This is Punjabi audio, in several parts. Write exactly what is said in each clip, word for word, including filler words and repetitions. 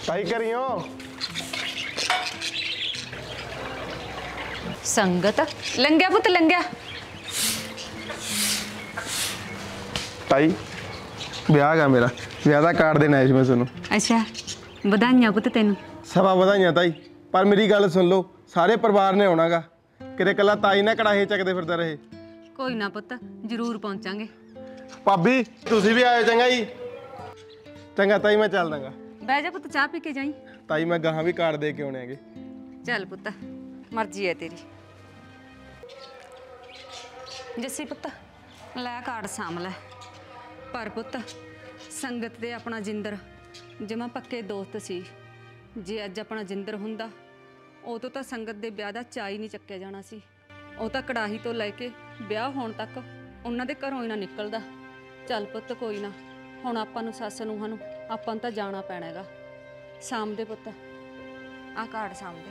ताई करियो संगत लंघिया पुत लंघिया। ताई ब्याह गा मेरा ब्याह का कार्ड देना है मैं सुनो। अच्छा बधाइयां पुत तेन। सभा बधाइयां ताई पर मेरी गल सुन लो सारे परिवार ने आना गा किते कला ताई ना कड़ाहे चकते फिरदा रहे। कोई ना पुत जरूर पहुंचांगे। भाभी तुसी भी आयो चंगा जी। चंगा ताई मैं चल दांगा। बह जा पुत चाह पी के जाई। ताई मैं गाहां भी कार्ड दे के आने आगे। चल पुत मर्जी है तेरी। जस्सी पुत लै कार्ड साम लै पर पुत संगत दे अपना जिंदर जमा पक्के दोस्त सी। जे अज अपना जिंदर हुंदा उदों तां संगत दे ब्याह दा चा ही नहीं चक्किया जाना सी। ਉਹ ਤਾਂ ਕੜਾਹੀ ਤੋਂ ਲੈ ਕੇ ਵਿਆਹ ਹੋਣ ਤੱਕ ਉਹਨਾਂ ਦੇ ਘਰੋਂ ਹੀ ਨਾ ਨਿਕਲਦਾ। ਚੱਲ ਪੁੱਤ ਕੋਈ ਨਾ ਹੁਣ ਆਪਾਂ ਨੂੰ ਸੱਸ ਨੂੰਹਾਂ ਨੂੰ ਆਪਾਂ ਨੂੰ ਤਾਂ ਜਾਣਾ ਪੈਣਾ ਹੈਗਾ। ਸਾਂਭਦੇ ਪੁੱਤ ਆਹ ਕਾਰਡ ਸਾਂਭਦੇ।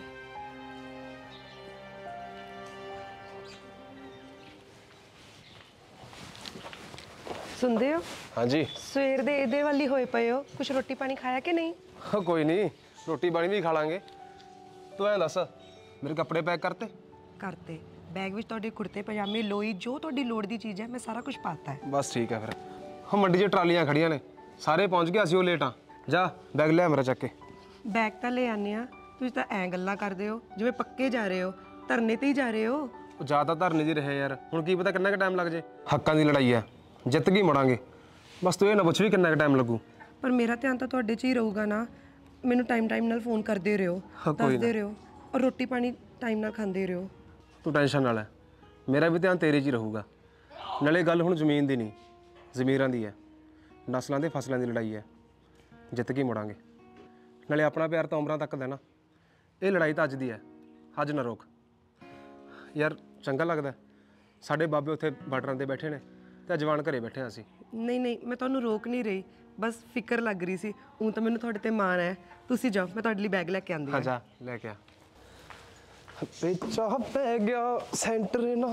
सुनते हो? हाँ जी सवेर दे इहदे वाली होए पए हो कुछ रोटी पानी खाया कि नहीं? हाँ कोई नहीं रोटी पानी भी खा लांगे। तू ऐ दस मेरे कपड़े पैक करते करते बैग विच तुहाडे कुर्ते पजामे लोई जो तुहाडी लोड़ दी चीज़ है मैं सारा कुछ पाता है। बस ठीक है फिर हम मंडी च ट्रालियां खड़ियां ने सारे पहुंच गए असीं लेट हाँ जा बैग लिया मेरा चक के। बैग तो ले आने आ तुसीं तां ऐ गल्लां करदे हो जिवें पक्के जा रहे हो धरने ते ही जा रहे हो। ज़्यादा धरने जी रहे यार हुण की पता किन्ना क टाइम लग जाए। हक्कां दी लड़ाई है जित गई मुड़ांगे बस तू ये ना पुछ भी किन्ना क टाइम लगू। पर मेरा ध्यान तो तुहाडे च ही रहूगा ना मैनूं टाइम टाइम नाल फोन करदे रहियो दसदे रहियो और रोटी पानी टाइम नाल खांदे रहियो। तू टेंशन ना लै मेरा भी ध्यान तेरे च ही रहूगा। नाले गल हुण जमीन दी नहीं जमीरां दी है नस्लां ते फसलां दी लड़ाई है जित के मुड़ांगे। नाले अपना प्यार तो उमरां तक देना ये लड़ाई तो अज दी है अज ना रोक। यार चंगा लगदा साडे बाबे उत्थे बार्डरां ते बैठे ने ते जवान घरे बैठे असीं। नहीं नहीं मैं तुहानूं रोक नहीं रही बस फिक्र लग रही सी। ऊँ तो मैनूं तुहाडे ते माण है तुसीं जाओ मैं तुहाडे लई बैग लैके आंदी हाँ जा लेके आ। पेचा पै गया सेंटर ना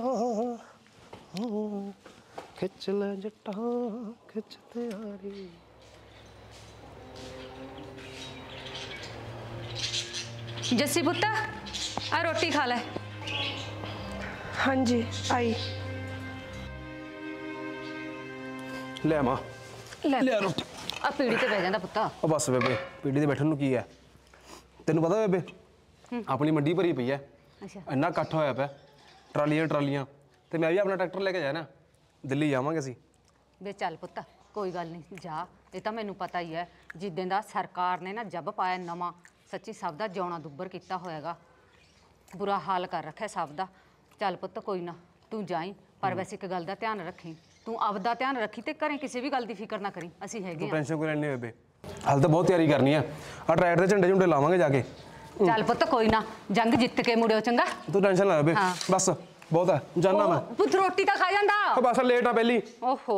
खिच ले जट्टा खिचते यारी। जस्सी पुत आ रोटी खा ले। हाँ जी आई ले मां ले ले रोटी। आ पीड़ी ते बह जांदा पुत। ओ बस बेबे पीढ़ी ते बैठन नूं की है तैनूं पता बेबे अपनी मंडी भरी पई है अच्छा इन्ना इकट्ठ होया पिया ट्रालियां ट्रालियां ते मैं भी अपना ट्रैक्टर लेके जाना दिल्ली जावांगे असीं। वे चल पुत कोई गल नहीं जा ये तो मैनू पता ही है जिद्दां दा सरकार ने ना जब पाया नवा सच्ची सब दा जिउणा दुब्बर किया होएगा बुरा हाल कर रखा सब दा। चल पुत कोई ना तू जाई पर वैसे एक गल दा ध्यान रखी तू आपदा ध्यान रखी ते घरें किसी भी गल दी फिक्र ना करी असीं हैगे। टेंशन कोई नहीं बेबे हाल तो बहुत तैयारी करनी है आ ट्रैक्टर दे झंडे झुंडे लावांगे जाके। चल पुत कोई ना जंग जित के मुड़ियो चंगा। तू टेंशन ना बेबे हाँ। बस बहुत है जाना मैं। पुत रोटी तो खा जांदा। बस लेट आ पहली। ओहो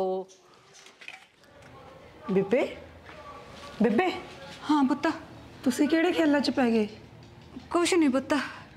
बेबे बेबे हाँ पुत तुसीं किहड़े ख्यालां च पै गए? कुछ नहीं पुत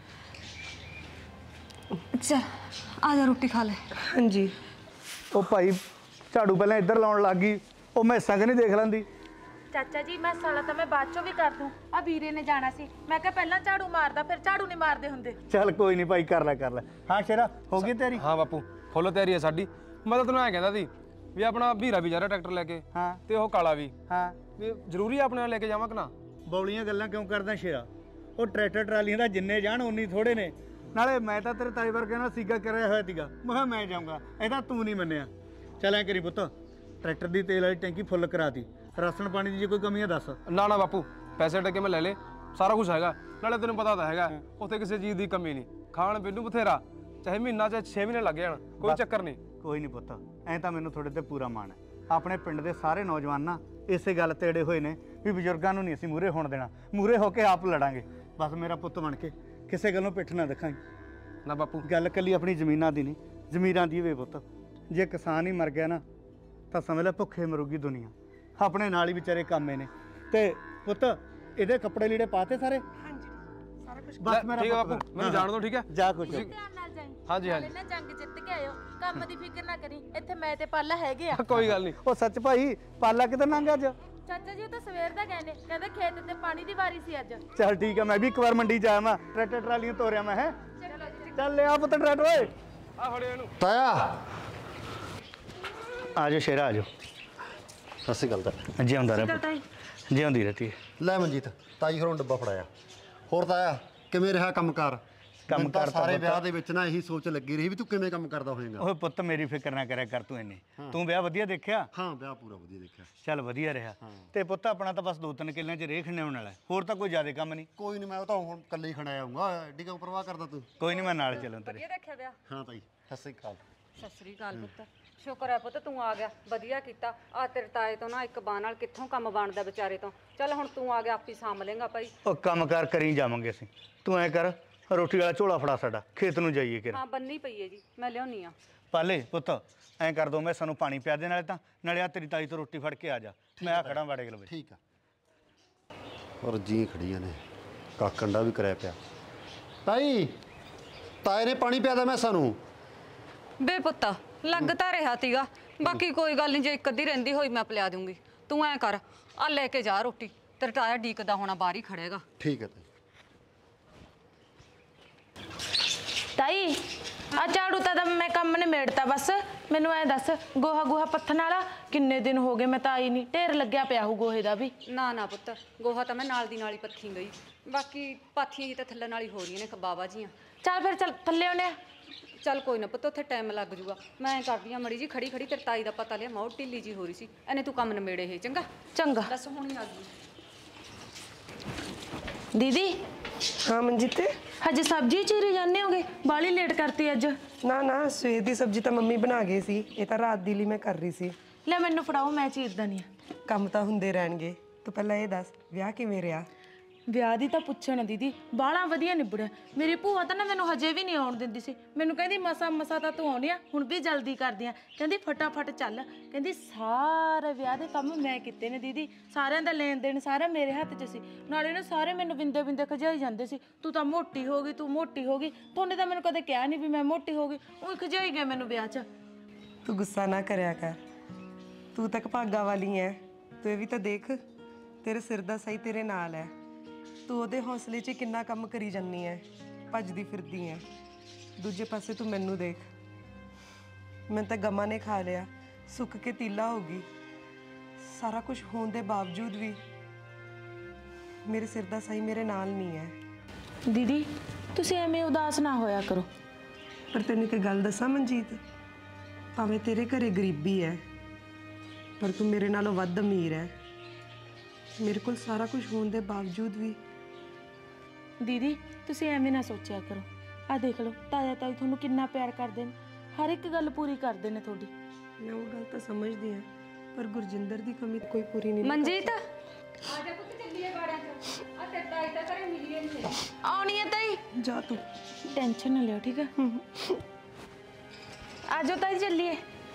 चल आ जा रोटी खा ले। हाँ जी ਉਹ ਭਾਈ ਝਾੜੂ ਪਹਿਲਾਂ ਇੱਧਰ ਲਾਉਣ ਲੱਗ ਗਈ ਉਹ ਮੈਸਾਂ ਕਿ ਨਹੀਂ ਦੇਖ ਲੈਂਦੀ। ਚਾਚਾ ਜੀ ਮੈਂ ਸਾਲਾ ਤਾਂ ਮੈਂ ਬਾਅਦ ਚੋਂ ਵੀ ਕਰ ਦੂੰ ਆ ਵੀਰੇ ਨੇ ਜਾਣਾ ਸੀ ਮੈਂ ਕਿਹਾ ਪਹਿਲਾਂ ਝਾੜੂ ਮਾਰਦਾ ਫਿਰ ਝਾੜੂ ਨਹੀਂ ਮਾਰਦੇ ਹੁੰਦੇ। ਚੱਲ ਕੋਈ ਨਹੀਂ ਭਾਈ ਕਰ ਲੈ ਕਰ ਲੈ। ਹਾਂ ਸ਼ੇਰਾ ਹੋ ਗਈ ਤੇਰੀ? हाँ बापू फुल तैयारी है साडी। मैं तो तैनूं ऐ कहंदा सी भी अपना भीरा भी जा रहा ट्रैक्टर लेके ਹਾਂ ते ओह काला भी ਹਾਂ भी जरूरी अपने नाल लेके जावां कि ना। ਬੌਲੀਆਂ ਗੱਲਾਂ ਕਿਉਂ ਕਰਦਾ ਸ਼ੇਰਾ? ਉਹ ਟਰੈਕਟਰ ਟਰਾਲੀਆਂ ਦਾ ਜਿੰਨੇ ਜਾਣ ਉਨੀ ਥੋੜੇ ਨੇ। ਨਾਲੇ ਮੈਂ ਤਾਂ ਤੇਰੇ ਤਾਈ ਵਰਗੇ ਨਾਲ ਸੀਗਾ ਕਰਿਆ ਹੋਇਆ ਸੀਗਾ ਮੈਂ ਕਿਹਾ ਮੈਂ ਜਾਊਂਗਾ ਇਹ ਤਾਂ ਤੂੰ ਨਹੀਂ ਮੰਨਿਆ। ਚੱਲ ਐ ਕਰੀ ਪੁੱਤ ਟਰੈਕਟਰ ਦੀ ਤੇਲ ਵਾਲੀ ਟੈਂਕੀ ਫੁੱਲ ਕਰਾਤੀ ਰਾਸ਼ਨ ਪਾਣੀ ਦੀ ਜੇ ਕੋਈ ਕਮੀ ਆ ਦੱਸ। ना ना बापू पैसे टके मैं ले ले सारा कुछ हैगा नाले तेनों पता तो हैगा उत्थे किसी चीज़ की कमी नहीं खाण पीण नूं बथेरा चाहे महीना चाहे छे महीने लग जाण कोई चक्कर नहीं। ਕੋਈ ਨਹੀਂ ਪੁੱਤ ਐਂ ਤਾਂ ਮੈਨੂੰ ਤੁਹਾਡੇ ਤੇ ਪੂਰਾ ਮਾਣ ਹੈ। ਆਪਣੇ ਪਿੰਡ ਦੇ ਸਾਰੇ ਨੌਜਵਾਨ ਨਾ ਇਸੇ ਗੱਲ ਤੇ ਅੜੇ ਹੋਏ ਨੇ ਵੀ ਬਜ਼ੁਰਗਾਂ ਨੂੰ ਨਹੀਂ ਅਸੀਂ ਮੂਹਰੇ ਹੋਣ ਦੇਣਾ ਮੂਹਰੇ ਹੋ ਕੇ ਆਪ ਲੜਾਂਗੇ। ਬਸ ਮੇਰਾ ਪੁੱਤ ਬਣ ਕੇ ਕਿਸੇ ਗੱਲੋਂ ਪਿੱਠ ਨਾ ਦਿਖਾਈ। ना बापू ਗੱਲ ਕੱਲੀ ਆਪਣੀ ਜ਼ਮੀਨਾਂ ਦੀ ਨਹੀਂ ਜ਼ਮੀਰਾਂ ਦੀ ਵੇ ਪੁੱਤ। ਜੇ ਕਿਸਾਨ ਹੀ ਮਰ ਗਿਆ ਨਾ ਤਾਂ ਸਮਝ ਲੈ ਭੁੱਖੇ ਮਰੂਗੀ ਦੁਨੀਆ। ਆਪਣੇ ਨਾਲ ਹੀ ਵਿਚਾਰੇ ਕਾਮੇ ਨੇ ਤੇ ਪੁੱਤ ਇਹਦੇ ਕੱਪੜੇ ਲੀੜੇ ਪਾਤੇ ਸਾਰੇ। हाँ जी सारा कुछ ਬਸ ਮੇਰਾ ठीक है ਪੁੱਤ बापू मैं जान दो ठीक है। ਜਾ ਕੁਛ ਧਿਆਨ ਨਾਲ ਜਾਈ हाँ जी हाँ ਨਾਲੇ ਨਾ ਜੰਗ ਜਿੱਤ ਕੇ ਆਇਓ ਕੰਮ ਦੀ ਫਿਕਰ ਨਾ ਕਰੀ ਇੱਥੇ ਮੈਂ ਤੇ ਪਾਲਾ ਹੈਗੇ ਆ। जी कोई गल नहीं। ਉਹ ਸੱਚ ਭਾਈ ਪਾਲਾ ਕਿਤੇ ਲੰਘ ਅੱਜ? ਚਾਚਾ ਜੀ ਉਹ ਤਾਂ ਸਵੇਰ ਦਾ ਗਏ ਨੇ, ਕਹਿੰਦੇ ਖੇਤ ਤੇ ਪਾਣੀ ਦੀ ਵਾਰੀ ਸੀ ਅੱਜ। ਚੱਲ ਠੀਕ ਆ, ਮੈਂ ਵੀ ਇੱਕ ਵਾਰ ਮੰਡੀ ਜਾ ਆਵਾਂ, ਟਰੈਕਟਰ ਟਰਾਲੀਆਂ ਤੋਰਿਆ ਮੈਂ ਹੈ। ਚੱਲ ਲਿਆ ਪੁੱਤ ਟਰੈਕਟਰ ਓਏ। ਆ ਫੜਿਓ ਇਹਨੂੰ। ਤਾਇਆ ਆ ਜਾਓ ਸ਼ੇਰਾ, ਆ ਜਾਓ। ਸਤਿ ਸ਼੍ਰੀ ਅਕਾਲ ਤਾਇਆ। ਜਿਉਂਦਾ ਰਹਿ, ਜਿਉਂਦੀ ਰਹਤੀ। ਲੈ ਮਨਜੀਤ, ਤਾਈ ਘਰੋਂ ਡੱਬਾ ਫੜਾਇਆ। ਹੋਰ ਤਾਇਆ ਕਿਵੇਂ ਰਿਹਾ ਕੰਮਕਾਰ? ਕੰਮ ਮੈਨੂੰ ਤਾਂ ਕਾਰ ਤਾਂ ਸਾਰੇ ਪੁੱਤ- ਵਿਆਹ ਦੇ ਵਿੱਚ ਨਾ ਇਹੀ ਸੋਚ ਲੱਗੀ ਰਹੀ ਵੀ ਤੂੰ ਕਿਵੇਂ ਕੰਮ ਕਰਦਾ ਹੋਏਗਾ। ਓਏ ਪੁੱਤ ਮੇਰੀ ਫਿਕਰ ਨਾ ਕਰਿਆ ਕਰ ਤੂੰ ਇੰਨੀ। ਤੂੰ ਵਿਆਹ ਵਧੀਆ ਦੇਖਿਆ? ਹਾਂ ਵਿਆਹ ਪੂਰਾ ਵਧੀਆ ਦੇਖਿਆ। ਚੱਲ ਵਧੀਆ ਰਿਹਾ। ਤੇ ਪੁੱਤ ਆਪਣਾ ਤਾਂ ਬਸ ਦੋ ਤਿੰਨ ਕਿੱਲਿਆਂ 'ਚ ਰੇਹ ਖੰਨੇ ਹੋਣ ਵਾਲਾ, ਹੋਰ ਤਾਂ ਕੋਈ ਜ਼ਿਆਦਾ ਕੰਮ ਨਹੀਂ। ਕੋਈ ਨਹੀਂ, ਮੈਂ ਉਹ ਤਾਂ ਹੁਣ ਇਕੱਲੇ ਹੀ ਖੜਾ ਆਉਂਗਾ, ਐਡੀ ਕਿਉਂ ਪਰਵਾਹ ਕਰਦਾ ਤੂੰ? ਕੋਈ ਨਹੀਂ, ਮੈਂ ਨਾਲ ਚੱਲੂ ਤੇਰੇ। ਇਹ ਦੇਖਿਆ ਵਿਆਹ। ਹਾਂ ਤਾਈ ਸਤਿ ਸ਼੍ਰੀ ਅਕਾਲ। ਸਤਿ ਸ੍ਰੀ ਅਕਾਲ ਪੁੱਤ। ਸ਼ੁਕਰ ਹੈ ਪੁੱਤ ਤੂੰ ਆ ਗਿਆ, ਵਧੀਆ ਕੀਤਾ। ਆ ਤੇਰੇ ਤਾਏ ਤੋਂ ਨਾ ਇੱਕ ਬਾਹ ਨਾਲ ਕਿੱਥੋਂ ਕੰਮ ਬਣਦਾ ਵਿਚਾਰੇ ਤੋਂ। ਚੱਲ ਹੁਣ ਤੂੰ ਆ ਗਿਆ, ਆਪੇ ਸਾਂਭ ਲੇਗਾ ਭਾਈ। ਉਹ ਕੰਮ ਕਾਰ ਕਰੀ ਜਾਵਾਂਗੇ ਅਸੀਂ। ਤੂੰ ਐ ਕਰ, ਰੋਟੀ ਵਾਲਾ ਝੋਲਾ ਫੜਾ ਸਾਡਾ, ਖੇਤ ਨੂੰ ਜਾਈਏ ਕਿ ਹਾਂ ਬੰਨੀ ਪਈ ਹੈ ਜੀ, ਮੈਂ ਲਿਆਉਣੀ ਆ। ਪਾਲੇ ਪੁੱਤ ਐਂ ਕਰ ਦੋ, ਮੈਂ ਸਾਨੂੰ ਪਾਣੀ ਪਿਆ ਦੇ ਨਾਲੇ, ਤਾਂ ਨਾਲੇ ਆ ਤੇਰੀ ਤਾਈ ਤੋਂ ਰੋਟੀ ਫੜ ਕੇ ਆ ਜਾ। ਮੈਂ ਆ ਖੜਾ ਵਾੜੇ ਗਲ ਵਿੱਚ। ਠੀਕ ਆ। ਔਰ ਜੀ ਖੜੀਆਂ ਨੇ, ਕਾਕੰਡਾ ਵੀ ਕਰਿਆ ਪਿਆ। ਤਾਈ ਤਾਏ ਨੇ ਪਾਣੀ ਪਿਆਦਾ ਮੈਂ ਸਾਨੂੰ। ਬੇ ਪੁੱਤ ਲੱਗ ਤਾਂ ਰਿਹਾ ਤੀਗਾ, ਬਾਕੀ ਕੋਈ ਗੱਲ ਨਹੀਂ, ਜੇ ਇੱਕ ਅੱਧੀ ਰਹਿੰਦੀ ਹੋਈ ਮੈਂ ਪਿਲਾ ਦੂੰਗੀ। ਤੂੰ ਐਂ ਕਰ, ਆ ਲੈ ਕੇ ਜਾ ਰੋਟੀ, ਤੇਰਾ ਤਾਇਆ ਡੀਕਦਾ ਹੋਣਾ, ਬਾਹਰ ਹੀ ਖੜੇਗਾ। ਠੀਕ ਹੈ ਤਾਈ। ਤਾਈ ਆ ਝਾੜੂ ਤਾਂ ਮੈਂ ਕੰਮ ਨਿਮੇੜਤਾ, ਬਸ ਮੈਨੂੰ ਐ ਦੱਸ ਗੋਹਾ ਗੋਹਾ ਪੱਥਣ ਵਾਲਾ ਕਿੰਨੇ ਦਿਨ ਹੋ ਗਏ, ਮੈਂ ਤਾਂ ਆਈ ਨਹੀਂ, ਢੇਰ ਲੱਗਿਆ ਪਿਆ ਹੂ ਗੋਹੇ ਦਾ ਵੀ। ਨਾ ਨਾ ਪੁੱਤ, ਗੋਹਾ ਤਾਂ ਮੈਂ ਨਾਲ ਦੀ ਨਾਲ ਹੀ ਪੱਥੀ ਗਈ, ਬਾਕੀ ਪਾਥੀਆਂ ਜੀ ਤਾਂ ਥੱਲੇ ਨਾਲ ਹੀ ਹੋ ਰਹੀਆਂ ਨੇ ਬਾਬਾ ਜੀਆਂ। ਚੱਲ ਫਿਰ ਚੱਲ ਥੱਲੇ ਆਉਣੇ ਆ। ਚੱਲ ਕੋਈ ਨਾ ਪੁੱਤ, ਉੱਥੇ ਟਾਈਮ ਲੱਗ ਜੂਗਾ। ਮੈਂ ਐਂ ਕਰਦੀ ਆ ਮੜੀ ਜੀ ਖੜੀ ਖੜੀ ਤੇਰੇ ਤਾਈ ਦਾ ਪਤਾ ਲਿਆ, ਮੌਤ ਢਿੱਲੀ ਜੀ ਹੋ ਰਹੀ ਸੀ, ਇਹਨੇ ਤੂੰ ਕੰਮ ਨਿਮੇੜੇ ਇਹ। ਚੰਗਾ ਚੰਗਾ। ਦੱਸ ਹੁਣੀ ਆ ਗਈ ਦੀਦੀ। ਹਾਂ ਮਨਜੀਤ। ਹਜੇ ਸਬਜ਼ੀ ਚੀਰੀ ਜਾਂਦੇ ਹੋਗੇ, ਬਾਲੀ ਲੇਟ ਕਰਤੀ ਅੱਜ। ਨਾ ਨਾ, ਸਵੇਰ ਦੀ ਸਬਜ਼ੀ ਤਾਂ ਮੰਮੀ ਬਣਾ ਗਈ ਸੀ, ਇਹ ਤਾਂ ਰਾਤ ਦੀ ਲਈ ਮੈਂ ਕਰ ਰਹੀ ਸੀ। ਲੈ ਮੈਨੂੰ ਫੜਾਓ, ਮੈਂ ਚੀਰਦਾ ਨਹੀਂ ਆ। ਕੰਮ ਤਾਂ ਹੁੰਦੇ ਰਹਿਣਗੇ। ਤੂੰ ਪਹਿਲਾਂ ਇਹ ਦੱਸ, ਵਿਆਹ ਕਿਵੇਂ ਰਿਹਾ? ਵਿਆਹ ਦੀ ਤਾਂ ਪੁੱਛੋ ਨਾ ਦੀਦੀ, ਬਾਹਲਾ ਵਧੀਆ ਨਿਬੜਿਆ। ਮੇਰੀ ਭੂਆ ਤਾਂ ਨਾ ਮੈਨੂੰ ਹਜੇ ਵੀ ਨਹੀਂ ਆਉਣ ਦਿੰਦੀ ਸੀ, ਮੈਨੂੰ ਕਹਿੰਦੀ ਮਸਾ ਮਸਾ ਤਾਂ ਤੂੰ ਆਉਣੀ ਆ, ਹੁਣ ਵੀ ਜਲਦੀ ਕਰਦੀ ਆ, ਕਹਿੰਦੀ ਫਟਾਫਟ ਚੱਲ। ਕਹਿੰਦੀ ਸਾਰੇ ਵਿਆਹ ਦੇ ਕੰਮ ਮੈਂ ਕੀਤੇ ਨੇ ਦੀਦੀ, ਸਾਰਿਆਂ ਦਾ ਲੈਣ ਦੇਣ ਸਾਰਾ ਮੇਰੇ ਹੱਥ 'ਚ ਸੀ। ਨਾਲੇ ਨਾ ਸਾਰੇ ਮੈਨੂੰ ਬਿੰਦੇ ਬਿੰਦੇ ਖਜਾਈ ਜਾਂਦੇ ਸੀ, ਤੂੰ ਤਾਂ ਮੋਟੀ ਹੋ ਗਈ, ਤੂੰ ਮੋਟੀ ਹੋ ਗਈ। ਤੁਹਾਨੇ ਤਾਂ ਮੈਨੂੰ ਕਦੇ ਕਿਹਾ ਨਹੀਂ ਵੀ ਮੈਂ ਮੋਟੀ ਹੋ ਗਈ, ਉਹ ਖਜਾਈ ਗਏ ਮੈਨੂੰ ਵਿਆਹ 'ਚ। ਤੂੰ ਗੁੱਸਾ ਨਾ ਕਰਿਆ ਕਰ, ਤੂੰ ਤੱਕ ਭਾਗਾ ਵਾਲੀ ਐ। ਤੂੰ ਇਹ ਵੀ ਤਾਂ ਦੇਖ, ਤੇਰੇ ਸਿਰ ਦਾ ਸਹੀ ਤੇਰੇ ਨਾਲ ਹੈ। ਤੂੰ ਉਹਦੇ ਹੌਸਲੇ 'ਚ ਕਿੰਨਾ ਕੰਮ ਕਰੀ ਜਾਂਦੀ ਐ, ਭੱਜਦੀ ਫਿਰਦੀ ਐ। ਦੂਜੇ ਪਾਸੇ ਤੂੰ ਮੈਨੂੰ ਦੇਖ, ਮੈਂ ਤਾਂ ਗਮਾਂ ਨੇ ਖਾ ਲਿਆ, ਸੁੱਕ ਕੇ ਤੀਲਾ ਹੋ ਗਈ। ਸਾਰਾ ਕੁਝ ਹੋਣ ਦੇ ਬਾਵਜੂਦ ਵੀ ਮੇਰੇ ਸਿਰ ਦਾ ਸਹੀ ਮੇਰੇ ਨਾਲ ਨਹੀਂ ਹੈ। ਦੀਦੀ ਤੁਸੀਂ ਐਵੇਂ ਉਦਾਸ ਨਾ ਹੋਇਆ ਕਰੋ। ਪਰ ਤੈਨੂੰ ਇੱਕ ਗੱਲ ਦੱਸਾਂ ਮਨਜੀਤ, ਭਾਵੇਂ ਤੇਰੇ ਘਰੇ ਗਰੀਬੀ ਹੈ, ਪਰ ਤੂੰ ਮੇਰੇ ਨਾਲੋਂ ਵੱਧ ਅਮੀਰ ਹੈ। ਮੇਰੇ ਕੋਲ ਸਾਰਾ ਕੁਝ ਹੋਣ ਦੇ ਬਾਵਜੂਦ ਵੀ। ਦੀਦੀ ਤੁਸੀਂ ਐਵੇਂ ਨਾ ਸੋਚਿਆ ਕਰੋ, ਆ ਦੇਖ ਲਓ ਤਾਇਆ ਤਾਈ ਤੁਹਾਨੂੰ ਕਿੰਨਾ ਪਿਆਰ ਕਰਦੇ ਨੇ, ਹਰ ਇੱਕ ਗੱਲ ਪੂਰੀ ਕਰਦੇ ਨੇ ਤੁਹਾਡੀ। ਮੈਂ ਉਹ ਗੱਲ ਤਾਂ ਸਮਝਦੀ ਹਾਂ, ਪਰ ਗੁਰਜਿੰਦਰ ਦੀ ਕਮੀ ਕੋਈ ਪੂਰੀ ਨਹੀਂ। ਮਨਜੀਤ ਆ ਜਾ ਪੁੱਤ, ਚੱਲੀਏ ਬਾੜਾਂ 'ਚ। ਆ ਤੇਰੇ ਤਾਈ ਤਾਂ ਘਰੇ ਮਿਲੀ ਨਹੀਂ ਹੈ। ਆਉਣੀ ਹੈ ਤਾਈ, ਜਾ ਤੂੰ, ਟੈਨਸ਼ਨ ਨਾ ਲਿਓ, ਠੀਕ ਹੈ। ਆ ਜਾਓ ਤਾਈ ਚੱਲੀਏ।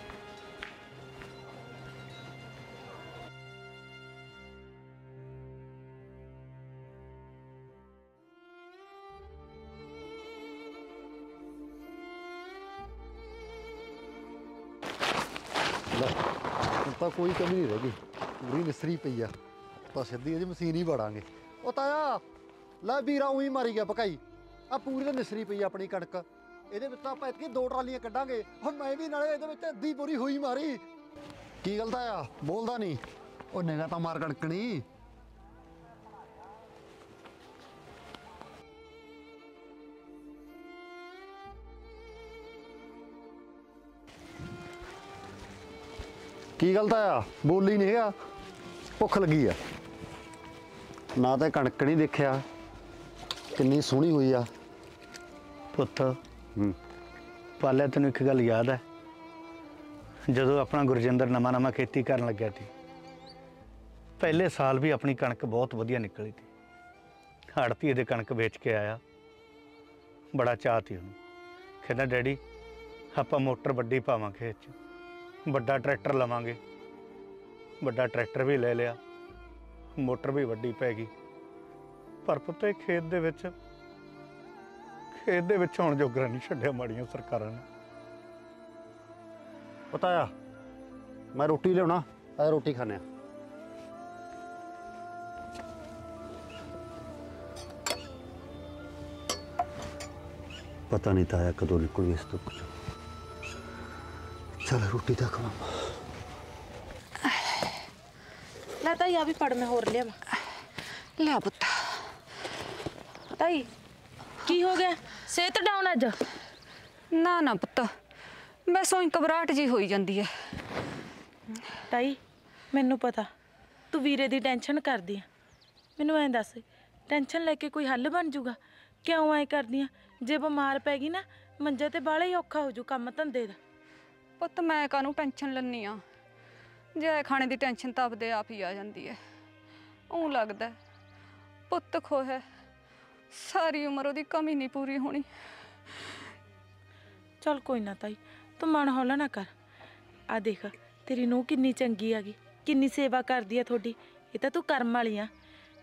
ਹੁਣ ਤਾਂ ਕੋਈ ਕਮੀ ਨਹੀਂ ਰਹਿ ਗਈ, ਪੂਰੀ ਨਿਸਰੀ ਪਈ ਆ। ਤਾਂ ਸਿੱਧੀ ਇਹਦੀ ਮਸ਼ੀਨ ਹੀ ਵੜਾਂਗੇ। ਉਹ ਤਾਇਆ ਲੈ ਵੀਰਾ ਉਹੀ ਮਾਰੀ ਗਿਆ ਪਕਾਈ, ਆ ਪੂਰੀ ਤਾਂ ਨਿਸਰੀ ਪਈ ਆ ਆਪਣੀ ਕਣਕ। ਇਹਦੇ ਵਿੱਚ ਤਾਂ ਆਪਾਂ ਇਤਕੀ ਦੋ ਟਰਾਲੀਆਂ ਕੱਢਾਂਗੇ। ਹੁਣ ਮੈਂ ਵੀ ਨਾਲੇ ਇਹਦੇ ਵਿੱਚ ਅੱਧੀ ਬੋਰੀ ਹੋਈ ਮਾਰੀ। ਕੀ ਗੱਲ ਤਾਇਆ ਬੋਲਦਾ ਨਹੀਂ? ਉਹ ਨਿਗਾਹ ਤਾਂ ਮਾਰ ਕਣਕਣੀ। ਕੀ ਗੱਲ ਤਾਇਆ ਬੋਲੀ ਨਹੀਂ ਹੈਗਾ? ਭੁੱਖ ਲੱਗੀ ਆ ਨਾ, ਤਾਂ ਕਣਕ ਨਹੀਂ ਦੇਖਿਆ ਕਿੰਨੀ ਸੋਹਣੀ ਹੋਈ ਆ। ਪੁੱਤ ਹੂੰ ਪਾਲਿਆ, ਤੈਨੂੰ ਇੱਕ ਗੱਲ ਯਾਦ ਹੈ, ਜਦੋਂ ਆਪਣਾ ਗੁਰਜਿੰਦਰ ਨਵਾਂ ਨਵਾਂ ਖੇਤੀ ਕਰਨ ਲੱਗਿਆ ਸੀ, ਪਹਿਲੇ ਸਾਲ ਵੀ ਆਪਣੀ ਕਣਕ ਬਹੁਤ ਵਧੀਆ ਨਿਕਲੀ ਸੀ। ਆੜਤੀ ਇਹਦੇ ਕਣਕ ਵੇਚ ਕੇ ਆਇਆ, ਬੜਾ ਚਾਅ ਸੀ ਉਹਨੂੰ। ਕਹਿੰਦਾ ਡੈਡੀ ਆਪਾਂ ਮੋਟਰ ਵੱਡੀ ਪਾਵਾਂਗੇ ਖੇਤ 'ਚ, ਵੱਡਾ ਟਰੈਕਟਰ ਲਵਾਂਗੇ। ਵੱਡਾ ਟਰੈਕਟਰ ਵੀ ਲੈ ਲਿਆ, ਮੋਟਰ ਵੀ ਵੱਡੀ ਪੈ ਗਈ। ਪਰ ਪੁੱਤ ਇਹ ਖੇਤ ਦੇ ਵਿੱਚ ਖੇਤ ਦੇ ਵਿੱਚ ਹੁਣ ਜੋਗਰਾ ਨਹੀਂ ਛੱਡਿਆ ਮਾੜੀਆਂ ਸਰਕਾਰਾਂ ਨੇ। ਪਤਾ ਆ, ਮੈਂ ਰੋਟੀ ਲਿਆਉਣਾ, ਆ ਰੋਟੀ ਖਾਣੇ ਆ। पता नहीं ताया कदों निकलू इस दुख चो। चल रोटी तो खवा। ਲੈ ਤਾਈ ਆ ਵੀ ਪੜ ਮੈਂ ਹੋਰ ਲਿਆ ਲਿਆ ਪੁੱਤ। ਤਾਈ ਕੀ ਹੋ ਗਿਆ ਸਿਹਤ ਡਾਊਨ ਅੱਜ? ਨਾ ਨਾ ਪੁੱਤ, ਬਸ ਉਹੀ ਘਬਰਾਹਟ ਜੀ ਹੋਈ ਜਾਂਦੀ ਹੈ। ਤਾਈ ਮੈਨੂੰ ਪਤਾ ਤੂੰ ਵੀਰੇ ਦੀ ਟੈਨਸ਼ਨ ਕਰਦੀ ਆ, ਮੈਨੂੰ ਐਂ ਦੱਸ ਟੈਨਸ਼ਨ ਲੈ ਕੇ ਕੋਈ ਹੱਲ ਬਣ ਜੂਗਾ? ਕਿਉਂ ਐਂ ਕਰਦੀ ਆ? ਜੇ ਬਿਮਾਰ ਪੈ ਗਈ ਨਾ ਮੰਜੇ ਤੇ ਬਾਹਲਾ ਹੀ ਔਖਾ ਹੋ ਜੂ ਕੰਮ ਧੰਦੇ ਦਾ। ਪੁੱਤ ਮੈਂ ਕਾਹਨੂੰ ਟੈਨਸ਼ਨ ਲੈਂਦੀ ਆ, ਜੇ ਖਾਣੇ ਦੀ ਟੈਨਸ਼ਨ ਤਾਂ ਆਪਦੇ ਆਪ ਹੀ ਆ ਜਾਂਦੀ ਹੈ। ਉਹ ਲੱਗਦਾ ਪੁੱਤ ਖੋਇਆ ਸਾਰੀ ਉਮਰ ਉਹਦੀ ਕਮੀ ਨਹੀਂ ਪੂਰੀ ਹੋਣੀ। ਚੱਲ ਕੋਈ ਨਾ ਤਾਈ ਤੂੰ ਮਨ ਹੌਲਾ ਨਾ ਕਰ। ਆ ਦੇਖ ਤੇਰੀ ਨੂੰਹ ਕਿੰਨੀ ਚੰਗੀ ਆ ਗਈ, ਕਿੰਨੀ ਸੇਵਾ ਕਰਦੀ ਆ ਤੁਹਾਡੀ। ਇਹ ਤਾਂ ਤੂੰ ਕਰਮ ਵਾਲੀ ਆ।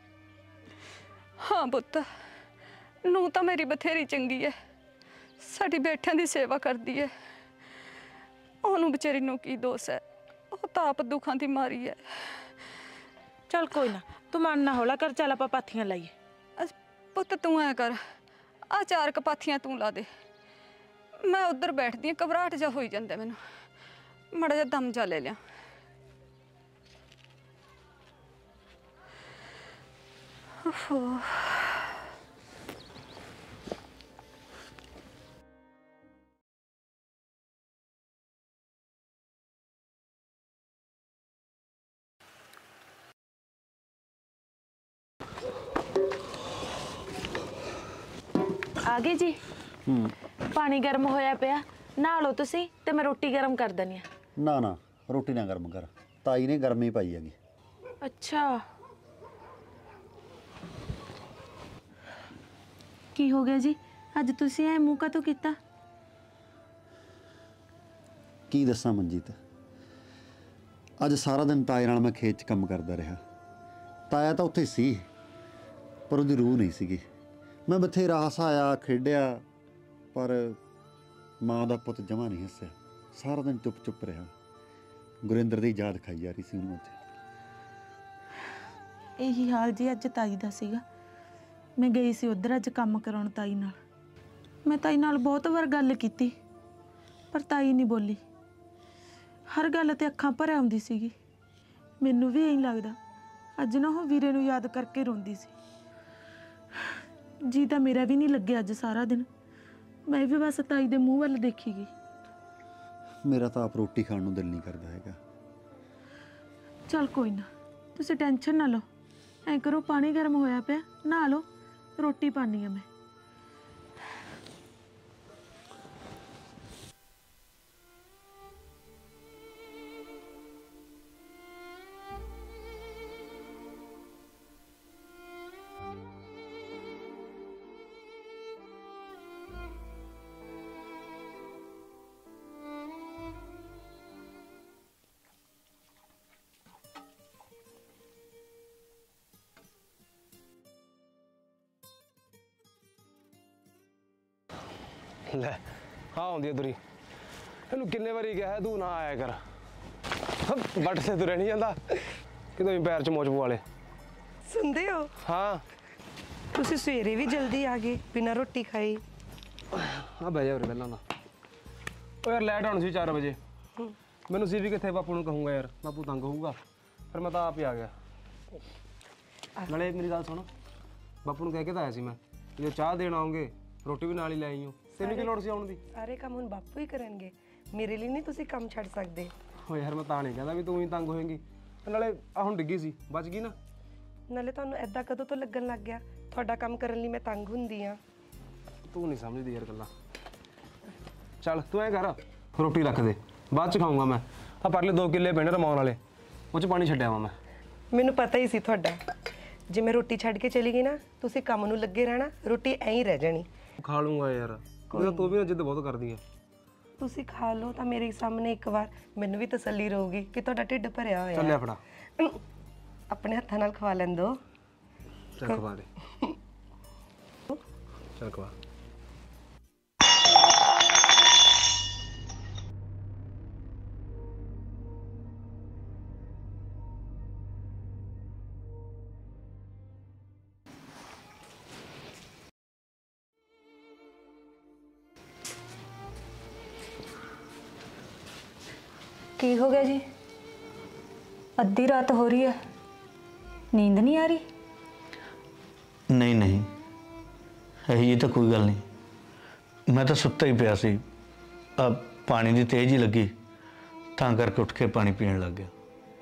ਹਾਂ ਪੁੱਤ, ਨੂੰ ਤਾਂ ਮੇਰੀ ਬਥੇਰੀ ਚੰਗੀ ਹੈ, ਸਾਡੀ ਬੈਠਿਆਂ ਦੀ ਸੇਵਾ ਕਰਦੀ ਹੈ। ਉਹਨੂੰ ਵਿਚਾਰੀ ਨੂੰ ਕੀ ਦੋਸ਼ ਹੈ, ਉਹ ਤਾਂ ਆਪ ਦੁੱਖਾਂ ਦੀ ਮਾਰੀ ਹੈ। ਚੱਲ ਕੋਈ ਨਾ ਤੂੰ ਮਨ ਨਾ ਹੌਲਾ ਕਰ, ਚੱਲ ਆਪਾਂ ਪਾਥੀਆਂ ਲਾਈਏ। ਅਸ- ਪੁੱਤ ਤੂੰ ਐ ਕਰ, ਆ ਚਾਰ ਕਪਾਥੀਆਂ ਤੂੰ ਲਾ ਦੇ, ਮੈਂ ਉੱਧਰ ਬੈਠਦੀ ਹਾਂ। ਘਬਰਾਹਟ ਜਾ ਹੋਈ ਜਾਂਦਾ ਮੈਨੂੰ, ਮਾੜਾ ਜਿਹਾ ਦਮ ਜਾ ਲੈ ਲਿਆ। ਓਹੋ ਆ ਗਏ ਜੀ? ਪਾਣੀ ਗਰਮ ਹੋਇਆ ਪਿਆ, ਨਹਾ ਲਓ ਤੁਸੀਂ ਤੇ ਮੈਂ ਰੋਟੀ ਗਰਮ ਕਰ ਦਿੰਦੀ ਆ। ਨਾ ਨਾ ਰੋਟੀ ਨਾ ਗਰਮ ਕਰ, ਤਾਈ ਨੇ ਗਰਮੀ ਪਾਈ ਹੈਗੀ। ਅੱਛਾ ਕੀ ਹੋ ਗਿਆ ਜੀ, ਅੱਜ ਤੁਸੀਂ ਐ ਮੂੰਹ ਕਾਤੋਂ ਕੀਤਾ? ਕੀ ਦੱਸਾਂ ਮਨਜੀਤ, ਅੱਜ ਸਾਰਾ ਦਿਨ ਤਾਏ ਨਾਲ ਮੈਂ ਖੇਤ 'ਚ ਕੰਮ ਕਰਦਾ ਰਿਹਾ। ਤਾਇਆ ਤਾਂ ਉੱਥੇ ਸੀ ਪਰ ਉਹਦੀ ਰੂਹ ਨਹੀਂ ਸੀਗੀ। ਮੈਂ ਬਥੇਰਾ ਹਸਾਇਆ ਖੇਡਿਆ ਪਰ ਮਾਂ ਦਾ ਪੁੱਤ ਜਮਾ ਨਹੀਂ ਹੱਸਿਆ। ਸਾਰਾ ਦਿਨ ਚੁੱਪ ਚੁੱਪ ਰਿਹਾ। ਗੁਰਿੰਦਰ ਦੀ ਯਾਦ ਖਾਈ ਜਾ ਰਹੀ ਸੀ ਉਹਨੂੰ। ਅੱਜ ਇਹੀ ਹਾਲ ਜੀ ਅੱਜ ਤਾਈ ਦਾ ਸੀਗਾ। ਮੈਂ ਗਈ ਸੀ ਉੱਧਰ ਅੱਜ ਕੰਮ ਕਰਾਉਣ ਤਾਈ ਨਾਲ। ਮੈਂ ਤਾਈ ਨਾਲ ਬਹੁਤ ਵਾਰ ਗੱਲ ਕੀਤੀ ਪਰ ਤਾਈ ਨਹੀਂ ਬੋਲੀ। ਹਰ ਗੱਲ ਤੇ ਅੱਖਾਂ ਭਰ ਆਉਂਦੀ ਸੀਗੀ। ਮੈਨੂੰ ਵੀ ਐਂ ਲੱਗਦਾ ਅੱਜ ਨਾ ਉਹ ਵੀਰੇ ਨੂੰ ਯਾਦ ਕਰਕੇ ਰੋਂਦੀ ਸੀ। ਜੀ ਤਾਂ ਮੇਰਾ ਵੀ ਨਹੀਂ ਲੱਗਿਆ ਅੱਜ ਸਾਰਾ ਦਿਨ। ਮੈਂ ਵੀ ਬਸ ਤਾਈ ਦੇ ਮੂੰਹ ਵੱਲ ਦੇਖੀ ਗਈ। ਮੇਰਾ ਤਾਂ ਆਪ ਰੋਟੀ ਖਾਣ ਨੂੰ ਦਿਲ ਨਹੀਂ ਕਰਦਾ ਹੈਗਾ। ਚੱਲ ਕੋਈ ਨਾ ਤੁਸੀਂ ਟੈਨਸ਼ਨ ਨਾ ਲਓ। ਐਂ ਕਰੋ ਪਾਣੀ ਗਰਮ ਹੋਇਆ ਪਿਆ, ਨਹਾ ਲਓ, ਰੋਟੀ ਪਾਣੀ ਆ ਮੈਂ। ਲੈ ਆ ਆਉਂਦੀ ਹੈ ਤੁਰੀ। ਇਹਨੂੰ ਕਿੰਨੇ ਵਾਰੀ ਕਿਹਾ ਤੂੰ ਨਾ ਆਇਆ ਕਰ, ਬੱਟ ਸੇ ਤੁਰਿਆ ਨਹੀਂ ਜਾਂਦਾ ਕਿਤੇ ਪੈਰ 'ਚ ਮੋਚ ਪਵਾ ਲੇ। ਸੁਣਦੇ ਹੋ? ਹਾਂ ਤੁਸੀਂ ਸਵੇਰੇ ਵੀ ਜਲਦੀ ਆ ਗਏ ਬਿਨਾਂ ਰੋਟੀ ਖਾਈ। ਆ ਬਹਿ ਜਾ ਉਰੇ ਪਹਿਲਾਂ ਨਾ। ਉਹ ਯਾਰ ਲੈਟ ਆਉਣੀ ਸੀ ਚਾਰ ਵਜੇ। ਮੈਨੂੰ ਸੀ ਵੀ ਕਿੱਥੇ ਬਾਪੂ ਨੂੰ ਕਹੂੰਗਾ ਯਾਰ, ਬਾਪੂ ਤੰਗ ਹੋਊਗਾ। ਫਿਰ ਮੈਂ ਤਾਂ ਆਪ ਹੀ ਆ ਗਿਆ। ਨਾਲੇ ਮੇਰੀ ਗੱਲ ਸੁਣ, ਬਾਪੂ ਨੂੰ ਕਹਿ ਕੇ ਤਾਂ ਆਇਆ ਸੀ ਮੈਂ ਜੇ ਚਾਹ ਦੇਣ ਆਉਂਗੇ ਰੋਟੀ ਵੀ ਨਾਲ ਹੀ ਲੈ ਆਈਓ। ਤੈਨੂੰ ਕੀ ਲੋੜ ਸੀ ਆਉਣ ਦੀ? ਸਾਰੇ ਕੰਮ ਹੁਣ ਬਾਪੂ ਹੀ ਕਰਨਗੇ, ਮੇਰੇ ਲਈ ਨਹੀਂ ਤੁਸੀਂ ਕੰਮ ਛੱਡ ਸਕਦੇ। ਓ ਯਾਰ ਮੈਂ ਤਾਂ ਨਹੀਂ ਕਹਿੰਦਾ ਵੀ ਤੂੰ ਹੀ ਤੰਗ ਹੋਏਂਗੀ। ਨਾਲੇ ਆ ਹੁਣ ਡਿੱਗੀ ਸੀ, ਬਚ ਗਈ ਨਾ। ਨਾਲੇ ਤੁਹਾਨੂੰ ਐਦਾਂ ਕਦੋਂ ਤੋਂ ਲੱਗਣ ਲੱਗ ਗਿਆ ਤੁਹਾਡਾ ਕੰਮ ਕਰਨ ਲਈ ਮੈਂ ਤੰਗ ਹੁੰਦੀ ਆ? ਤੂੰ ਨਹੀਂ ਸਮਝਦੀ ਯਾਰ ਗੱਲਾਂ। ਚੱਲ ਤੂੰ ਐਂ ਕਰ ਰੋਟੀ ਰੱਖ ਦੇ, ਬਾਅਦ ਚ ਖਾਊਂਗਾ ਮੈਂ। ਆ ਪਰਲੇ ਦੋ ਕਿੱਲੇ ਪਿੰਡ ਰਮਾਉਣ ਵਾਲੇ, ਉਹ ਚ ਪਾਣੀ ਛੱਡਿਆ ਵਾ ਮੈਂ। ਮੈਨੂੰ ਪਤਾ ਹੀ ਸੀ ਤੁਹਾਡਾ। ਜੇ ਮੈਂ ਰੋਟੀ ਛੱਡ ਕੇ ਚਲੀ ਗਈ ਨਾ ਤੁਸੀਂ ਕੰਮ ਨੂੰ ਲੱਗੇ ਰਹਿਣਾ, ਰੋਟੀ ਐਂ ਹੀ ਰਹਿ ਜਾਣੀ। ਖਾ ਲੂੰਗਾ ਯਾਰ, ਤੂੰ ਵੀ ਨਾ ਜਿੱਦ ਬਹੁਤ ਕਰਦੀ ਆ। ਤੁਸੀਂ ਖਾ ਲਓ ਤਾਂ ਮੇਰੇ ਸਾਹਮਣੇ ਇੱਕ ਵਾਰ, ਮੈਨੂੰ ਵੀ ਤਸੱਲੀ ਰਹੂਗੀ ਕਿ ਤੁਹਾਡਾ ਢਿੱਡ ਭਰਿਆ ਹੋਇਆ। ਚੱਲਿਆ ਫੜਾ, ਆਪਣੇ ਹੱਥਾਂ ਨਾਲ ਖਵਾ ਲੈਂਦੋ। ਚੱਲ ਖਵਾ ਦੇ, ਚੱਲ ਖਵਾ। ਕੀ ਹੋ ਗਿਆ ਜੀ? ਅੱਧੀ ਰਾਤ ਹੋ ਰਹੀ ਹੈ, ਨੀਂਦ ਨਹੀਂ ਆ ਰਹੀ? ਨਹੀਂ ਨਹੀਂ, ਇਹੀ ਤਾਂ ਕੋਈ ਗੱਲ ਨਹੀਂ। ਮੈਂ ਤਾਂ ਸੁੱਤਾ ਹੀ ਪਿਆ ਸੀ, ਆ ਪਾਣੀ ਦੀ ਤੇਜ਼ ਹੀ ਲੱਗੀ ਤਾਂ ਕਰਕੇ ਉੱਠ ਕੇ ਪਾਣੀ ਪੀਣ ਲੱਗ ਗਿਆ।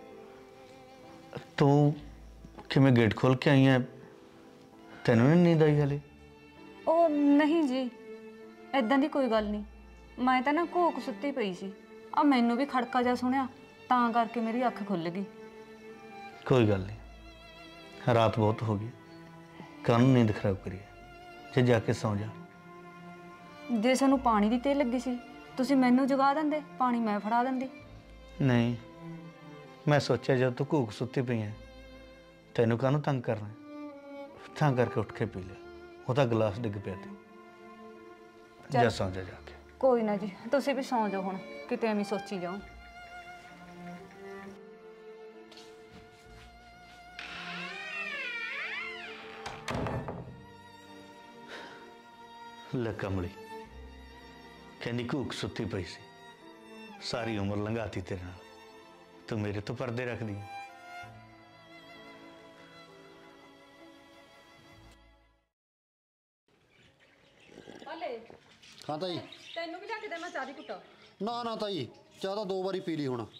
ਤੂੰ ਕਿਵੇਂ ਗੇਟ ਖੋਲ ਕੇ ਆਈ ਹੈ? ਤੈਨੂੰ ਨਹੀਂ ਨੀਂਦ ਆਈ ਹਲੇ? ਉਹ ਨਹੀਂ ਜੀ, ਇਦਾਂ ਦੀ ਕੋਈ ਗੱਲ ਨਹੀਂ। ਮੈਂ ਤਾਂ ਨਾ ਘੋਕ ਸੁੱਤੀ ਪਈ ਸੀ, ਆ ਮੈਨੂੰ ਵੀ ਖੜਕਾ ਜਿਹਾ ਸੁਣਿਆ ਤਾਂ ਕਰਕੇ ਮੇਰੀ ਅੱਖ ਖੁੱਲ ਗਈ। ਕੋਈ ਗੱਲ ਨਹੀਂ, ਰਾਤ ਬਹੁਤ ਹੋ ਗਈ, ਕਾਹਨੂੰ ਨੀਂਦ ਖਰਾਬ ਕਰੀਏ, ਜੇ ਜਾ ਕੇ ਸੌਂ ਜਾ। ਜੇ ਸਾਨੂੰ ਪਾਣੀ ਦੀ ਤੇਲ ਲੱਗੀ ਸੀ ਤੁਸੀਂ ਮੈਨੂੰ ਜਗਾ ਦਿੰਦੇ, ਪਾਣੀ ਮੈਂ ਫੜਾ ਦਿੰਦੀ। ਨਹੀਂ, ਮੈਂ ਸੋਚਿਆ ਜਦ ਤੂੰ ਘੂਕ ਸੁੱਤੀ ਪਈ ਹੈ ਤੈਨੂੰ ਕਾਹਨੂੰ ਤੰਗ ਕਰਨਾ, ਤਾਂ ਕਰਕੇ ਉੱਠ ਕੇ ਪੀ ਲਿਆ। ਉਹਦਾ ਗਲਾਸ ਡਿੱਗ ਪਿਆ ਤੇ ਜਾ ਸੌਂ ਜਾ ਜਾ ਕੇ। ਕੋਈ ਨਾ ਜੀ, ਤੁਸੀਂ ਵੀ ਸੌਂ ਜਾਓ ਹੁਣ, ਕਿਤੇ ਐਵੇਂ ਸੋਚੀ ਜਾਓ। ਲੈ ਕਮਲੀ, ਕਹਿੰਦੀ ਘੂਕ ਸੁੱਤੀ ਪਈ ਸੀ, ਸਾਰੀ ਉਮਰ ਲੰਘਾਤੀ ਤੇਰੇ ਨਾਲ, ਤੂੰ ਮੇਰੇ ਤੋਂ ਪਰਦੇ ਰੱਖਦੀ ਹੈ। ਹਾਂ ਤਾਈ, ਤੈਨੂੰ ਵੀ ਲਿਆ ਕੇ ਦੇਵਾਂ ਚਾਹ ਦੀ ਘੁੱਟ? ਨਾ ਨਾ ਤਾਈ, ਚਾਹ ਤਾਂ ਦੋ ਵਾਰੀ ਪੀ ਲਈ ਹੁਣ।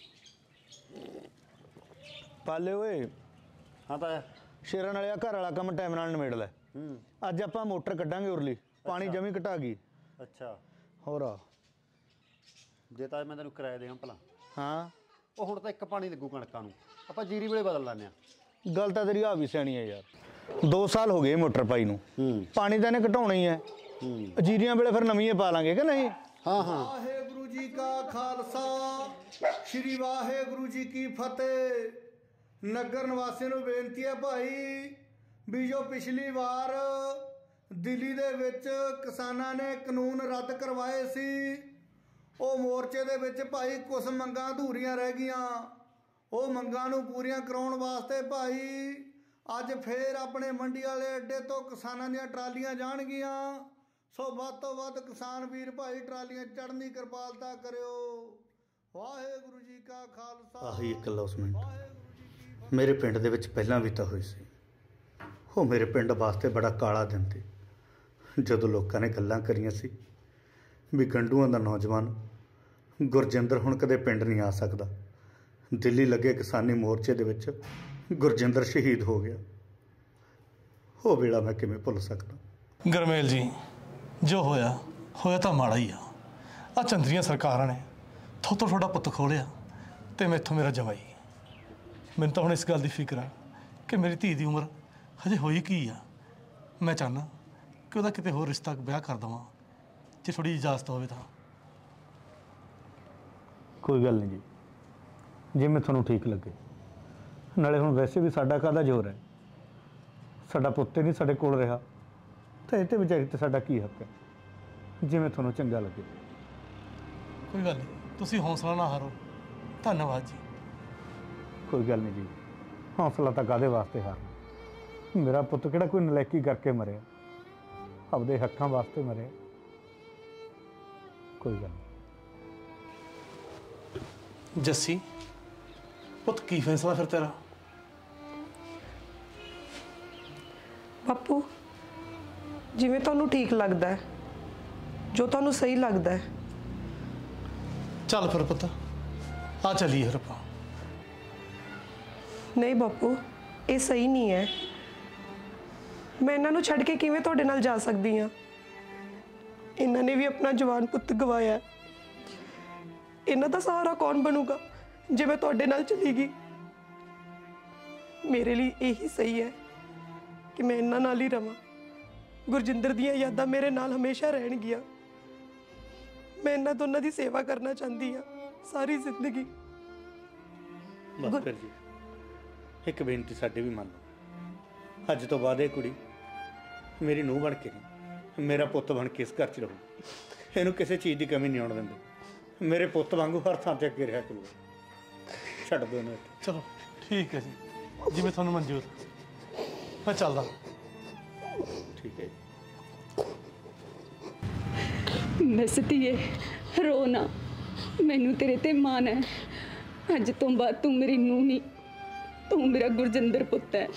ਪਾਲੇ ਓਏ, ਹਾਂ ਤਾਇਆ। ਸ਼ੇਰਾਂ ਵਾਲਿਆ ਘਰ ਵਾਲਾ ਕੰਮ ਟਾਈਮ ਨਾਲ ਨਿਬੇੜ ਲੈ। ਹੂੰ। ਅੱਜ ਆਪਾਂ ਮੋਟਰ ਕੱਢਾਂਗੇ ਉਰਲੀ, ਪਾਣੀ ਜਮੀ ਘਟਾ ਗਈ। ਅੱਛਾ, ਹੋਰ ਜੇ ਤਾਂ ਮੈਂ ਤੈਨੂੰ ਕਿਰਾਇਆ ਦੇਵਾਂ ਭਲਾ? ਹਾਂ, ਉਹ ਹੁਣ ਤਾਂ ਇੱਕ ਪਾਣੀ ਲੱਗੂ ਕਣਕਾਂ ਨੂੰ, ਆਪਾਂ ਜੀਰੀ ਵੇਲੇ ਬਦਲ ਲੈਂਦੇ ਆ। ਗੱਲ ਤਾਂ ਤੇਰੀ ਆ ਵੀ ਸਿਆਣੀ ਹੈ ਯਾਰ। ਦੋ ਸਾਲ ਹੋ ਗਏ ਮੋਟਰ ਪਾਈ ਨੂੰ, ਹੂੰ ਪਾਣੀ ਤਾਂ ਇਹਨੇ ਘਟਾਉਣਾ ਹੀ ਹੈ। ਹੂੰ। ਜੀਰੀਆਂ ਵੇਲੇ ਫਿਰ ਨਵੀਂ ਪਾ ਲਾਂਗੇ ਕਿ ਨਹੀਂ? ਹਾਂ ਹਾਂ। ਵਾਹਿਗੁਰੂ ਜੀ ਕਾ ਖਾਲਸਾ, ਸ਼੍ਰੀ ਵਾਹਿਗੁਰੂ ਜੀ ਕੀ ਫਤਿਹ। ਨਗਰ ਨਿਵਾਸੀਆਂ ਨੂੰ ਬੇਨਤੀ ਹੈ ਭਾਈ ਵੀ ਜੋ ਪਿਛਲੀ ਵਾਰ ਦਿੱਲੀ ਦੇ ਵਿੱਚ ਕਿਸਾਨਾਂ ਨੇ ਕਾਨੂੰਨ ਰੱਦ ਕਰਵਾਏ ਸੀ, ਉਹ ਮੋਰਚੇ ਦੇ ਵਿੱਚ ਭਾਈ ਕੁਝ ਮੰਗਾਂ ਅਧੂਰੀਆਂ ਰਹਿ ਗਈਆਂ। ਉਹ ਮੰਗਾਂ ਨੂੰ ਪੂਰੀਆਂ ਕਰਾਉਣ ਵਾਸਤੇ ਭਾਈ ਅੱਜ ਫੇਰ ਆਪਣੇ ਮੰਡੀ ਵਾਲੇ ਅੱਡੇ ਤੋਂ ਕਿਸਾਨਾਂ ਦੀਆਂ ਟਰਾਲੀਆਂ ਜਾਣਗੀਆਂ। ਸੋ ਵੱਧ ਤੋਂ ਵੱਧ ਕਿਸਾਨ ਵੀਰ ਭਾਈ ਟਰਾਲੀਆਂ ਚੜ੍ਹਨ ਦੀ ਕਿਰਪਾਲਤਾ ਕਰਿਓ। ਵਾਹਿਗੁਰੂ ਜੀ ਕਾ ਖਾਲਸਾ। ਆਹੀ ਇੱਕ ਲੌਸਮੈਂਟ ਮੇਰੇ ਪਿੰਡ ਦੇ ਵਿੱਚ ਪਹਿਲਾਂ ਵੀ ਤਾਂ ਹੋਈ ਸੀ। ਉਹ ਮੇਰੇ ਪਿੰਡ ਵਾਸਤੇ ਬੜਾ ਕਾਲਾ ਦਿਨ ਸੀ, ਜਦੋਂ ਲੋਕਾਂ ਨੇ ਗੱਲਾਂ ਕਰੀਆਂ ਸੀ ਵੀ ਗੰਡੂਆਂ ਦਾ ਨੌਜਵਾਨ ਗੁਰਜਿੰਦਰ ਹੁਣ ਕਦੇ ਪਿੰਡ ਨਹੀਂ ਆ ਸਕਦਾ। ਦਿੱਲੀ ਲੱਗੇ ਕਿਸਾਨੀ ਮੋਰਚੇ ਦੇ ਵਿੱਚ ਗੁਰਜਿੰਦਰ ਸ਼ਹੀਦ ਹੋ ਗਿਆ। ਉਹ ਵੇਲਾ ਮੈਂ ਕਿਵੇਂ ਭੁੱਲ ਸਕਦਾ। ਗਰਮੇਲ ਜੀ, ਜੋ ਹੋਇਆ ਹੋਇਆ ਤਾਂ ਮਾੜਾ ਹੀ ਆ। ਆ ਚੰਦਰੀਆਂ ਸਰਕਾਰਾਂ ਨੇ ਥੋਤੋਂ ਤੁਹਾਡਾ ਪੁੱਤ ਖੋਲਿਆ ਤੇ ਮੈਥੋਂ ਮੇਰਾ ਜਵਾਈ। ਮੈਨੂੰ ਤਾਂ ਹੁਣ ਇਸ ਗੱਲ ਦੀ ਫਿਕਰ ਆ ਕਿ ਮੇਰੀ ਧੀ ਦੀ ਉਮਰ ਹਜੇ ਹੋਈ ਕੀ ਆ। ਮੈਂ ਚਾਹੁੰਦਾ ਕਿ ਉਹਦਾ ਕਿਤੇ ਹੋਰ ਰਿਸ਼ਤਾ ਵਿਆਹ ਕਰ ਦੇਵਾਂ, ਜੇ ਥੋੜੀ ਇਜਾਜ਼ਤ ਹੋਵੇ ਤਾਂ। ਕੋਈ ਗੱਲ ਨਹੀਂ ਜੀ, ਜਿਵੇਂ ਤੁਹਾਨੂੰ ਠੀਕ ਲੱਗੇ। ਨਾਲੇ ਹੁਣ ਵੈਸੇ ਵੀ ਸਾਡਾ ਕਾਹਦਾ ਜ਼ੋਰ ਹੈ, ਸਾਡਾ ਪੁੱਤ ਹੀ ਨਹੀਂ ਸਾਡੇ ਕੋਲ ਰਿਹਾ ਤਾਂ ਇਹ 'ਤੇ ਵਿਚਾਰੀ 'ਤੇ ਸਾਡਾ ਕੀ ਹੱਕ ਹੈ। ਜਿਵੇਂ ਤੁਹਾਨੂੰ ਚੰਗਾ ਲੱਗੇ। ਕੋਈ ਗੱਲ ਨਹੀਂ, ਤੁਸੀਂ ਹੌਸਲਾ ਨਾ ਹਾਰੋ। ਧੰਨਵਾਦ ਜੀ। ਕੋਈ ਗੱਲ ਨਹੀਂ ਜੀ, ਹੌਸਲਾ ਤਾਂ ਕਾਹਦੇ ਵਾਸਤੇ ਹਾਰਨਾ। ਮੇਰਾ ਪੁੱਤ ਕਿਹੜਾ ਕੋਈ ਨਲਾਇਕੀ ਕਰਕੇ ਮਰਿਆ, ਆਪਦੇ ਹੱਕਾਂ ਵਾਸਤੇ ਮਰਿਆ। ਕੋਈ ਗੱਲ ਨਹੀਂ। ਜੱਸੀ ਪੁੱਤ, ਕੀ ਫੈਸਲਾ ਫਿਰ ਤੇਰਾ? ਬਾਪੂ, ਜਿਵੇਂ ਤੁਹਾਨੂੰ ਠੀਕ ਲੱਗਦਾ ਹੈ, ਜੋ ਤੁਹਾਨੂੰ ਸਹੀ ਲੱਗਦਾ ਹੈ। ਚੱਲ ਫਿਰ ਪੁੱਤ, ਆ ਚੱਲੀਏ ਫਿਰ ਆਪਾਂ। ਨਹੀਂ ਬਾਪੂ, ਇਹ ਸਹੀ ਨਹੀਂ ਹੈ। ਮੈਂ ਇਹਨਾਂ ਨੂੰ ਛੱਡ ਕੇ ਕਿਵੇਂ ਤੁਹਾਡੇ ਨਾਲ ਜਾ ਸਕਦੀ ਹਾਂ? ਇਹਨਾਂ ਨੇ ਵੀ ਆਪਣਾ ਜਵਾਨ ਪੁੱਤ ਗਵਾਇਆ। ਇਹਨਾਂ ਦਾ ਸਹਾਰਾ ਕੌਣ ਬਣੂਗਾ ਜੇ ਮੈਂ ਤੁਹਾਡੇ ਨਾਲ ਚਲੀ ਗਈ? ਮੇਰੇ ਲਈ ਇਹੀ ਸਹੀ ਹੈ ਕਿ ਮੈਂ ਇਹਨਾਂ ਨਾਲ ਹੀ ਰਵਾਂ। ਗੁਰਜਿੰਦਰ ਦੀਆਂ ਯਾਦਾਂ ਮੇਰੇ ਨਾਲ ਹਮੇਸ਼ਾ ਰਹਿਣਗੀਆਂ। ਮੈਂ ਇਹਨਾਂ ਦੋਨਾਂ ਦੀ ਸੇਵਾ ਕਰਨਾ ਚਾਹੁੰਦੀ ਹਾਂ ਸਾਰੀ ਜ਼ਿੰਦਗੀ। ਬਸ ਫਿਰ ਜੀ, ਇੱਕ ਬੇਨਤੀ ਸਾਡੀ ਵੀ ਮੰਨ ਲਓ। ਅੱਜ ਤੋਂ ਬਾਅਦ ਇਹ ਕੁੜੀ ਮੇਰੀ ਨੂੰਹ ਬਣ ਕੇ ਨਹੀਂ, ਮੇਰਾ ਪੁੱਤ ਬਣ ਕੇ ਇਸ ਘਰ 'ਚ ਰਹੂ। ਇਹਨੂੰ ਕਿਸੇ ਚੀਜ਼ ਦੀ ਕਮੀ ਨਹੀਂ ਆਉਣ ਦਿੰਦੇ। ਮੇਰੇ ਪੁੱਤ ਵਾਂਗੂ ਹਰ ਥਾਂ 'ਤੇ ਅੱਗੇ ਰਿਹਾ ਕਰੂਗਾ। ਛੱਡ ਦਿਓ ਇਹਨੂੰ ਇੱਥੇ। ਚਲੋ ਠੀਕ ਹੈ ਜੀ, ਜਿਵੇਂ ਤੁਹਾਨੂੰ ਮਨਜ਼ੂਰ। ਮੈਂ ਚੱਲਦਾ। ਠੀਕ ਹੈ ਜੀ। ਬਸ ਧੀਏ, ਰੋ ਨਾ। ਮੈਨੂੰ ਤੇਰੇ ਤੇ ਮਾਣ ਹੈ। ਅੱਜ ਤੋਂ ਬਾਅਦ ਤੂੰ ਮੇਰੀ ਨੂੰਹ ਨਹੀਂ, ਤੂੰ ਮੇਰਾ ਗੁਰਜਿੰਦਰ ਪੁੱਤ ਹੈ।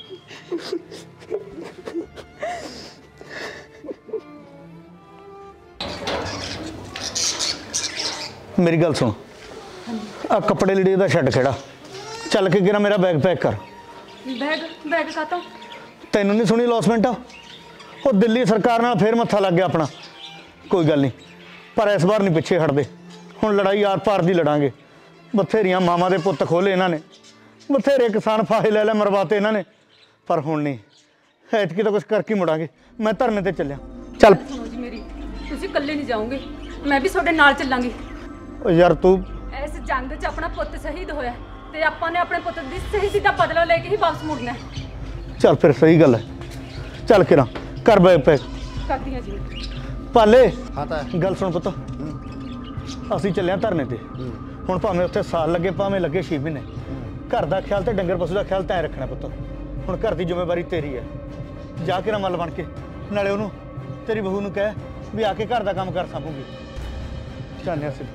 ਮੇਰੀ ਗੱਲ ਸੁਣ, ਆ ਕੱਪੜੇ ਲੀੜੇ ਦਾ ਛੱਡ ਖੇੜਾ, ਚੱਲ ਕੇ ਕਿਰਾ ਮੇਰਾ ਬੈਗ ਪੈਕ ਕਰ। ਬੈਗ ਬੈਗ ਕਾਤੋਂ? ਤੈਨੂੰ ਨਹੀਂ ਸੁਣੀ ਲੌਸਮੈਂਟ? ਉਹ ਦਿੱਲੀ ਸਰਕਾਰ ਨਾਲ ਫੇਰ ਮੱਥਾ ਲੱਗ ਗਿਆ ਆਪਣਾ। ਕੋਈ ਗੱਲ ਨਹੀਂ, ਪਰ ਇਸ ਵਾਰ ਨਹੀਂ ਪਿੱਛੇ ਹਟਦੇ। ਹੁਣ ਲੜਾਈ ਆਰ ਪਾਰ ਦੀ ਲੜਾਂਗੇ। ਬਥੇਰੀਆਂ ਮਾਵਾਂ ਦੇ ਪੁੱਤ ਖੋਲੇ ਇਹਨਾਂ ਨੇ, ਬਥੇਰੇ ਕਿਸਾਨ ਫਾਹੇ ਲੈ ਲੈ ਮਰਵਾਤੇ ਇਹਨਾਂ ਨੇ, ਪਰ ਹੁਣ ਨਹੀਂ। ਐਤਕੀ ਤਾਂ ਕੁਛ ਕਰਕੇ ਮੁੜਾਂਗੇ। ਮੈਂ ਧਰਨੇ ਤੇ ਚੱਲਿਆ। ਚੱਲ। ਸੁਣੋ ਜੀ ਮੇਰੀ, ਤੁਸੀਂ ਇਕੱਲੇ ਨਹੀਂ ਜਾਓਗੇ, ਮੈਂ ਵੀ ਤੁਹਾਡੇ ਨਾਲ ਚੱਲਾਂਗੀ। ਓ ਯਾਰ ਤੂੰ ਇਸ ਜੰਗ 'ਚ ਆਪਣਾ ਪੁੱਤ ਸ਼ਹੀਦ ਹੋਇਆ ਤੇ ਆਪਾਂ ਨੇ ਆਪਣੇ ਪੁੱਤ ਦੀ ਸ਼ਹੀਦੀ ਦਾ ਬਦਲਾ ਲੈ ਕੇ ਹੀ ਵਾਪਸ ਮੁੜਨਾ। ਚੱਲ ਫਿਰ, ਸਹੀ ਗੱਲ ਹੈ। ਚੱਲ ਕਿਰਾ ਕਰ ਬੈਗ ਪੈਕ। ਕਰਦੀ ਹਾਂ ਜੀ। ਪਾਲੇ, ਹਾਂ ਤਾਂ ਗੱਲ ਸੁਣ ਪੁੱਤ, ਅਸੀਂ ਚੱਲਿਆ ਧਰਨੇ ਤੇ। ਹੁਣ ਭਾਵੇਂ ਉੱਥੇ ਸਾਲ ਲੱਗੇ ਭਾਵੇਂ ਲੱਗੇ ਛੇ ਮਹੀਨੇ, ਘਰ ਦਾ ਖਿਆਲ ਤੇ ਡੰਗਰ ਪਸ਼ੂ ਦਾ ਖਿਆਲ ਤੈਂ ਰੱਖਣਾ ਪੁੱਤ। ਹੁਣ ਘਰ ਦੀ ਜ਼ਿੰਮੇਵਾਰੀ ਤੇਰੀ ਹੈ। ਜਾ ਕੇ ਨਾ ਮੱਲ ਬਣ ਕੇ, ਨਾਲੇ ਉਹਨੂੰ ਤੇਰੀ ਬਹੂ ਨੂੰ ਕਹਿ ਵੀ ਆ ਕੇ ਘਰ ਦਾ ਕੰਮ ਕਰ ਸਾਂਭੂਗੀ। ਚਾਹਨੇ ਅਸੀਂ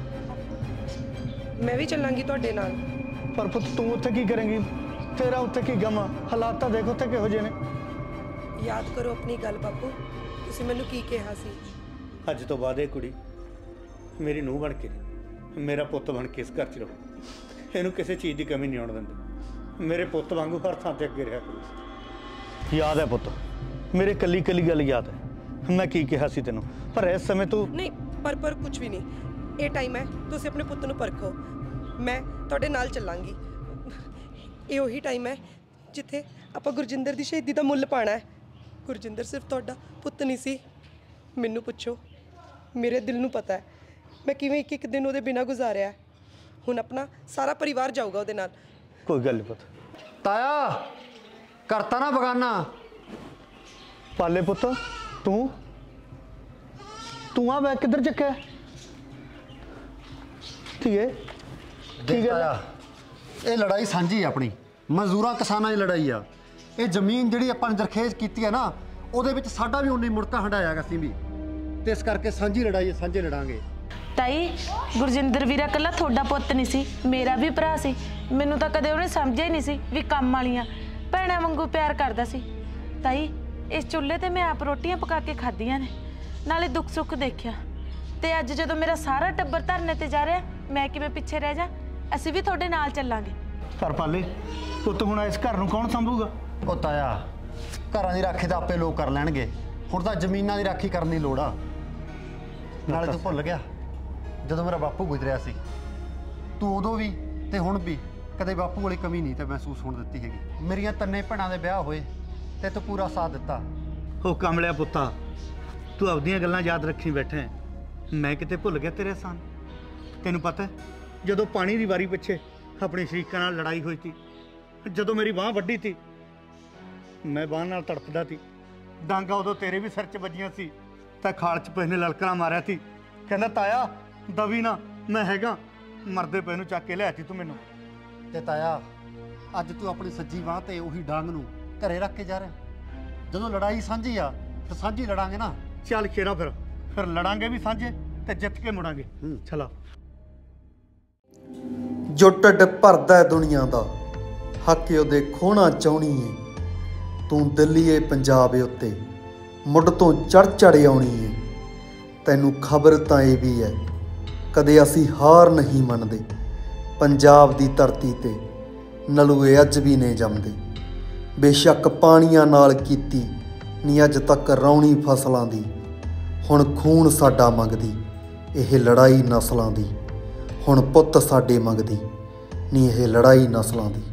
ਮੈਂ ਵੀ ਚੱਲਾਂਗੀ ਤੁਹਾਡੇ ਨਾਲ। ਪਰ ਪੁੱਤ ਤੂੰ ਉੱਥੇ ਕੀ ਕਰੇਂਗੀ? ਤੇਰਾ ਉੱਥੇ ਕੀ ਗਮ ਆ? ਹਾਲਾਤ ਤਾਂ ਦੇਖ ਉੱਥੇ ਕਿਹੋ ਜਿਹੇ ਨੇ। ਯਾਦ ਕਰੋ ਆਪਣੀ ਗੱਲ ਬਾਪੂ, ਤੁਸੀਂ ਮੈਨੂੰ ਕੀ ਕਿਹਾ ਸੀ? ਅੱਜ ਤੋਂ ਬਾਅਦ ਇਹ ਕੁੜੀ ਮੇਰੀ ਨੂੰਹ ਬਣ ਕੇ, ਮੇਰਾ ਪੁੱਤ ਬਣ ਕੇ ਇਸ ਘਰ 'ਚ ਰਹੂ। ਇਹਨੂੰ ਕਿਸੇ ਚੀਜ਼ ਦੀ ਕਮੀ ਨਹੀਂ ਆਉਣ ਦਿੰਦੇ। ਮੇਰੇ ਪੁੱਤ ਵਾਂਗੂ ਹਰ ਥਾਂ ਤੇ ਅੱਗੇ ਰਿਹਾ ਕਰੂ। ਯਾਦ ਹੈ ਪੁੱਤ, ਮੇਰੇ ਕੱਲੀ ਕੱਲੀ ਗੱਲ ਯਾਦ ਹੈ। ਮੈਂ ਕੀ ਕਿਹਾ ਸੀ ਤੈਨੂੰ? ਪਰ ਇਸ ਸਮੇਂ ਤੂੰ ਨਹੀਂ, ਪਰ ਪਰ ਕੁਝ ਵੀ ਨਹੀਂ। ਇਹ ਟਾਈਮ ਹੈ, ਤੁਸੀਂ ਆਪਣੇ ਪੁੱਤ ਨੂੰ ਪਰਖੋ। ਮੈਂ ਤੁਹਾਡੇ ਨਾਲ ਚੱਲਾਂਗੀ। ਇਹ ਉਹੀ ਟਾਈਮ ਹੈ ਜਿੱਥੇ ਆਪਾਂ ਗੁਰਜਿੰਦਰ ਦੀ ਸ਼ਹੀਦੀ ਦਾ ਮੁੱਲ ਪਾਣਾ ਹੈ। ਗੁਰਜਿੰਦਰ ਸਿਰਫ ਤੁਹਾਡਾ ਪੁੱਤ ਨਹੀਂ ਸੀ। ਮੈਨੂੰ ਪੁੱਛੋ, ਮੇਰੇ ਦਿਲ ਨੂੰ ਪਤਾ ਹੈ ਮੈਂ ਕਿਵੇਂ ਇੱਕ ਇੱਕ ਦਿਨ ਉਹਦੇ ਬਿਨਾਂ ਗੁਜ਼ਾਰਿਆ। ਹੁਣ ਆਪਣਾ ਸਾਰਾ ਪਰਿਵਾਰ ਜਾਊਗਾ ਉਹਦੇ ਨਾਲ। ਕੋਈ ਗੱਲ ਨਹੀਂ ਪੁੱਤ। ਤਾਇਆ ਕਰਤਾ ਨਾ ਬਗਾਨਾ। ਪਾਲੇ ਪੁੱਤ, ਤੂੰ ਤੂੰ ਆ ਬੈਗ ਕਿੱਧਰ ਚੱਕਿਆ? ਧੀਏ ਦੇਖ ਤਾਇਆ, ਇਹ ਲੜਾਈ ਸਾਂਝੀ ਆਪਣੀ, ਮਜ਼ਦੂਰਾਂ ਕਿਸਾਨਾਂ ਦੀ ਲੜਾਈ ਆ। ਇਹ ਜ਼ਮੀਨ ਜਿਹੜੀ ਆਪਾਂ ਨੇ ਦਰਖੇਜ਼ ਕੀਤੀ ਹੈ ਨਾ, ਉਹਦੇ ਵਿੱਚ ਸਾਡਾ ਵੀ ਉਨੀ ਮੁੜਤਾ ਹੰਡਾਇਆ ਗਾ ਅਸੀਂ ਵੀ, ਤੇ ਇਸ ਕਰਕੇ ਸਾਂਝੀ ਲੜਾਈ ਹੈ, ਸਾਂਝੇ ਲੜਾਂਗੇ। ਤਾਈ, ਗੁਰਜਿੰਦਰ ਵੀਰਾ ਇਕੱਲਾ ਤੁਹਾਡਾ ਪੁੱਤ ਨਹੀਂ ਸੀ, ਮੇਰਾ ਵੀ ਭਰਾ ਸੀ। ਮੈਨੂੰ ਤਾਂ ਕਦੇ ਉਹਨੇ ਸਮਝਿਆ ਹੀ ਨਹੀਂ ਸੀ ਵੀ ਕੰਮ ਵਾਲੀਆਂ ਭੈਣਾਂ ਵਾਂਗੂ ਪਿਆਰ ਕਰਦਾ ਸੀ। ਤਾਈ, ਇਸ ਚੁੱਲ੍ਹੇ ਤੇ ਮੈਂ ਆਪ ਰੋਟੀਆਂ ਪਕਾ ਕੇ ਖਾਧੀਆਂ ਨੇ, ਨਾਲੇ ਦੁੱਖ ਸੁੱਖ ਦੇਖਿਆ। ਤੇ ਅੱਜ ਜਦੋਂ ਮੇਰਾ ਸਾਰਾ ਟੱਬਰ ਧਰਨੇ ਤੇ ਜਾ ਰਿਹਾ, ਮੈਂ ਕਿਵੇਂ ਪਿੱਛੇ ਰਹਿ ਜਾ? ਅਸੀਂ ਵੀ ਤੁਹਾਡੇ ਨਾਲ ਚੱਲਾਂਗੇ। ਪਰ ਪਾਲੇ ਪੁੱਤ, ਹੁਣ ਇਸ ਘਰ ਨੂੰ ਕੌਣ ਸੰਭੂਗਾ? ਉਹ ਤਾਇਆ, ਘਰਾਂ ਦੀ ਰਾਖੀ ਤਾਂ ਆਪੇ ਲੋਕ ਕਰ ਲੈਣਗੇ। ਹੁਣ ਤਾਂ ਜ਼ਮੀਨਾਂ ਦੀ ਰਾਖੀ ਕਰਨ ਦੀ ਲੋੜ ਆ। ਨਾਲੇ ਤੂੰ ਭੁੱਲ ਗਿਆ ਜਦੋਂ ਮੇਰਾ ਬਾਪੂ ਗੁਜ਼ਰਿਆ ਸੀ, ਤੂੰ ਉਦੋਂ ਵੀ ਤੇ ਹੁਣ ਵੀ ਕਦੇ ਬਾਪੂ ਵਾਲੀ ਕਮੀ ਨਹੀਂ ਤੇ ਮਹਿਸੂਸ ਹੋਣ ਦਿੱਤੀ ਹੈਗੀ। ਮੇਰੀਆਂ ਤਿੰਨੇ ਭੈਣਾਂ ਦੇ ਵਿਆਹ ਹੋਏ ਤੇ ਤੂੰ ਪੂਰਾ ਸਾਥ ਦਿੱਤਾ। ਉਹ ਕਮਲਿਆ ਪੁੱਤਾ, ਤੂੰ ਆਪਦੀਆਂ ਗੱਲਾਂ ਯਾਦ ਰੱਖੀ ਬੈਠਾ। ਮੈਂ ਕਿਤੇ ਭੁੱਲ ਗਿਆ ਤੇਰੇ ਸਾਨ? ਤੈਨੂੰ ਪਤਾ ਜਦੋਂ ਪਾਣੀ ਦੀ ਵਾਰੀ ਪਿੱਛੇ ਆਪਣੇ ਸ਼ਰੀਕਾਂ ਨਾਲ ਲੜਾਈ ਹੋਈ ਸੀ, ਜਦੋਂ ਮੇਰੀ ਬਾਂਹ ਵੱਢੀ ਸੀ, ਮੈਂ ਬਾਂਹ ਨਾਲ ਤੜਫਦਾ ਸੀ। ਡਾਂਗਾ ਉਦੋਂ ਤੇਰੇ ਵੀ ਸਿਰ 'ਚ ਵੱਜੀਆਂ ਸੀ ਤਾਂ ਖਾਲ 'ਚ ਪਏ ਨੇ ਲਲਕਰਾ ਮਾਰਿਆ ਸੀ। ਕਹਿੰਦਾ ਤਾਇਆ ਦਵੀ ਨਾ, ਮੈਂ ਹੈਗਾ। ਮਰਦੇ ਪਏ ਨੂੰ ਚੱਕ ਕੇ ਲਿਆਤੀ ਤੂੰ ਮੈਨੂੰ। ਤੇ ਤਾਇਆ, ਅੱਜ ਤੂੰ ਆਪਣੀ ਸੱਜੀ ਬਾਂਹ ਤੇ ਉਹੀ ਡਾਂਗ ਨੂੰ ਘਰੇ ਰੱਖ ਕੇ ਜਾ ਰਿਹਾ। ਜਦੋਂ ਲੜਾਈ ਸਾਂਝੀ ਆ ਤਾਂ ਸਾਂਝੀ ਲੜਾਂਗੇ ਨਾ। ਚੱਲ ਸ਼ੇਰਾ, ਫਿਰ ਫਿਰ ਲੜਾਂਗੇ ਵੀ ਸਾਂਝੇ ਤੇ ਜਿੱਤ ਕੇ ਮੁੜਾਂਗੇ। ਚਲਾ। ਜੋ ਢਿੱਡ ਭਰਦਾ ਦੁਨੀਆ ਦਾ, ਹੱਕ ਉਹਦੇ ਖੋਣਾ ਚਾਹੁੰਦੀ ਏ। ਤੂੰ ਦਿੱਲੀ ਏ ਪੰਜਾਬ ਏ ਉੱਤੇ ਮੁੱਢ ਤੋਂ ਚੜ ਚੜ ਆਉਣੀ ਏ। ਤੈਨੂੰ ਖਬਰ ਤਾਂ ਇਹ ਵੀ ਹੈ, ਕਦੇ ਅਸੀਂ ਹਾਰ ਨਹੀਂ ਮੰਨਦੇ। ਪੰਜਾਬ ਦੀ ਧਰਤੀ ਤੇ ਨਲੂਏ ਅੱਜ ਵੀ ਨੇ ਜੰਮਦੇ। ਬੇਸ਼ੱਕ ਪਾਣੀਆਂ ਨਾਲ ਕੀਤੀ ਨੀ ਅੱਜ ਤੱਕ ਰੌਣੀ ਫਸਲਾਂ ਦੀ। ਹੁਣ ਖੂਨ ਸਾਡਾ ਮੰਗਦੀ ਇਹ ਲੜਾਈ ਨਸਲਾਂ ਦੀ। ਹੁਣ ਪੁੱਤ ਸਾਡੇ ਮੰਗਦੀ ਨੀ ਇਹ ਲੜਾਈ ਨਸਲਾਂ ਦੀ।